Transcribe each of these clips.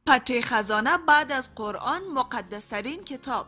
پته خزانه بعد از قرآن مقدسترین کتاب.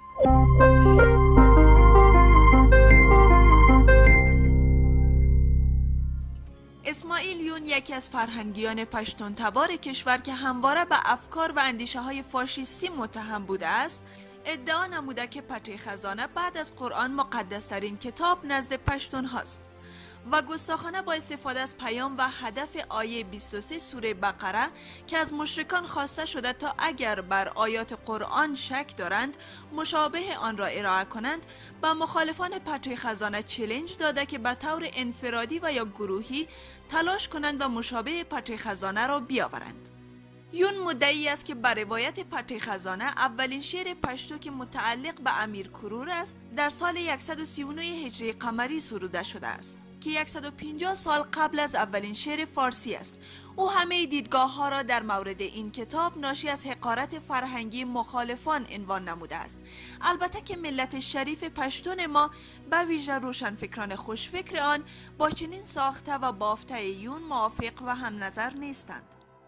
اسماعیل یون یکی از فرهنگیان پشتون تبار کشور که همواره به افکار و اندیشه های فاشیستی متهم بوده است، ادعا نموده که پته خزانه بعد از قرآن مقدسترین کتاب نزد پشتون هاست و گستاخانه با استفاده از پیام و هدف آیه 23 سوره بقره که از مشرکان خواسته شده تا اگر بر آیات قرآن شک دارند مشابه آن را ارائه کنند، با مخالفان پته خزانه چالش داده که به طور انفرادی و یا گروهی تلاش کنند و مشابه پته خزانه را بیاورند. یون مدعی است که بر روایت پته خزانه اولین شعر پشتو که متعلق به امیر کرور است در سال 139 هجری قمری سروده شده است که 150 سال قبل از اولین شعر فارسی است. او همه دیدگاه ها را در مورد این کتاب ناشی از حقارت فرهنگی مخالفان عنوان نموده است. البته که ملت شریف پشتون ما به ویژه روشنفکران خوشفکر آن با چنین ساخته و بافته یون موافق و هم نظر نیستند.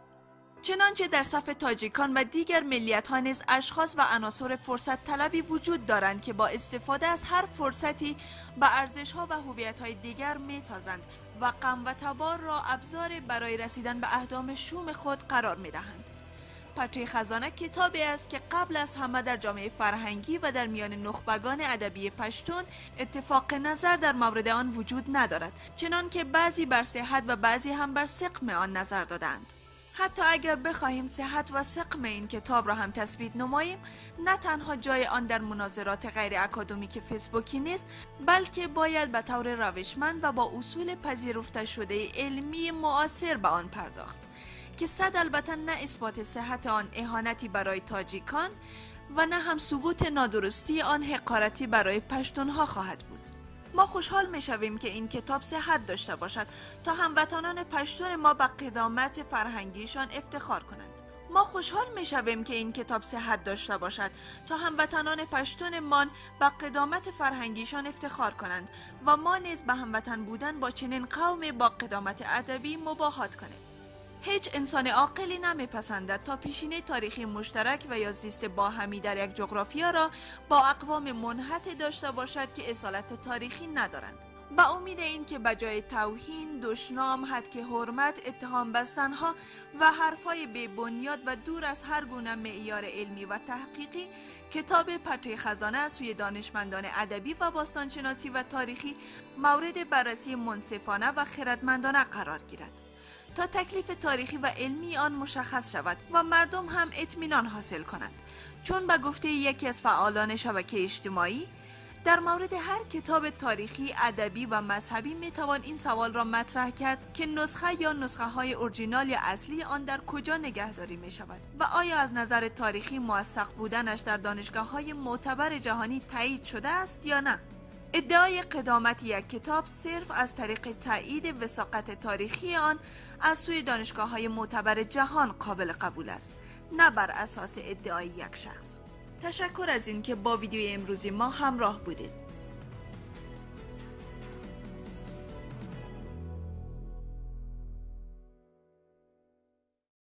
چنانچه در صف تاجیکان و دیگر ملیت ها نیز اشخاص و عناصر فرصت طلبی وجود دارند که با استفاده از هر فرصتی به ارزش ها و هویت های دیگر میتازند و غم و تبار را ابزار برای رسیدن به اهداف شوم خود قرار میدهند. پته خزانه کتابی است که قبل از همه در جامعه فرهنگی و در میان نخبگان ادبی پشتون اتفاق نظر در مورد آن وجود ندارد، چنان که بعضی بر صحت و بعضی هم بر سقم آن نظر دادند. حتی اگر بخواهیم صحت و سقم این کتاب را هم تثبیت نماییم، نه تنها جای آن در مناظرات غیر اکادمیک فیسبوکی نیست، بلکه باید به طور روشمند و با اصول پذیرفته شده علمی معاصر به آن پرداخت که صد البته نه اثبات صحت آن اهانتی برای تاجیکان و نه هم ثبوت نادرستی آن حقارتی برای پشتونها خواهد بود. ما خوشحال می‌شویم که این کتاب صحت داشته باشد تا هموطنان پشتون ما به قدامت فرهنگیشان افتخار کنند. ما خوشحال می‌شویم که این کتاب صحت داشته باشد تا هموطنان پشتونمان به قدامت فرهنگیشان افتخار کنند و ما نیز به هموطن بودن با چنین قوم با قدامت ادبی مباهات کنیم. هیچ انسان عاقلی نمیپسندد تا پیشینه تاریخی مشترک و یا زیست باهمی در یک جغرافیا را با اقوام منحط داشته باشد که اصالت تاریخی ندارند. با امید این که بجای توهین، دشنام، هتک حرمت، اتهام بستنها و حرفای بی بنیاد و دور از هر گونه معیار علمی و تحقیقی، کتاب پته خزانه از سوی دانشمندان ادبی و باستانشناسی و تاریخی مورد بررسی منصفانه و خردمندانه قرار گیرد تا تکلیف تاریخی و علمی آن مشخص شود و مردم هم اطمینان حاصل کنند. چون به گفته یکی از فعالان شبکه اجتماعی، در مورد هر کتاب تاریخی، ادبی و مذهبی میتوان این سوال را مطرح کرد که نسخه یا نسخه های اورجینال یا اصلی آن در کجا نگهداری می شود و آیا از نظر تاریخی موثق بودنش در دانشگاه های معتبر جهانی تایید شده است یا نه. ادعای قدامت یک کتاب صرف از طریق تایید وثاقت تاریخی آن از سوی دانشگاه‌های معتبر جهان قابل قبول است، نه بر اساس ادعای یک شخص. تشکر از این که با ویدیوی امروزی ما همراه بودید.